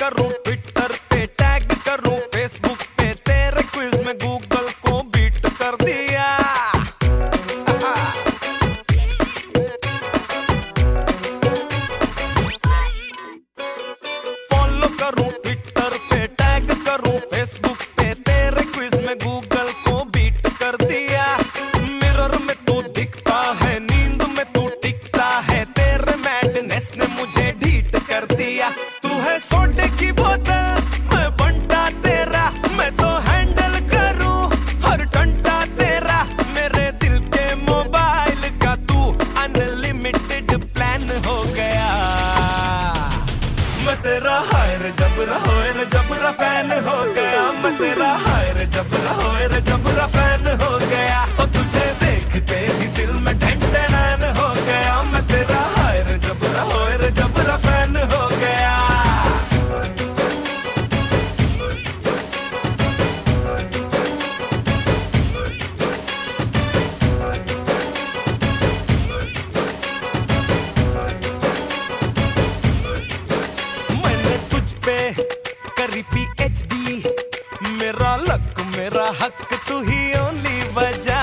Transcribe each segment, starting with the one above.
करूं ट्विटर पे टैग करूं फेसबुक पे तेरे क्विज में गूगल को बीट कर दिया। फॉलो करूं ट्विटर पे टैग करूं फेसबुक पे तेरे क्विज में गूगल को बीट कर दिया। मिरर में तू दिखता है, नींद में तू टिकता है, तेरे मैडनेस ने मुझे ढीठ कर दिया। तू है सोडे की बोतल, मैं बंटा तेरा, मैं तो हैंडल करूं हर घंटा तेरा। मेरे दिल के मोबाइल का तू अनलिमिटेड प्लान हो गया। मैं तेरा हायर जबरा होयर जबरा फैन हो गया। मैं तेरा हायर जबरा होयर जबरा फैन हो गया। और तुझे देखते ही दिल में ढंढन हो गया। मैं तेरा हायर जबरा होयर जबरा फैन हो गया। मैंने तुझ पे करी PhD, मेरा लक मेरा हक तू ही ओनली वजह।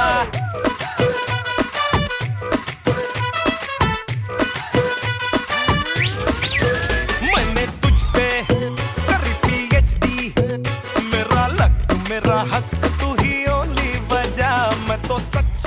मैंने तुझ पे करी PhD, मेरा लक मेरा हक तू ही ओनली वजह। मैं तो सक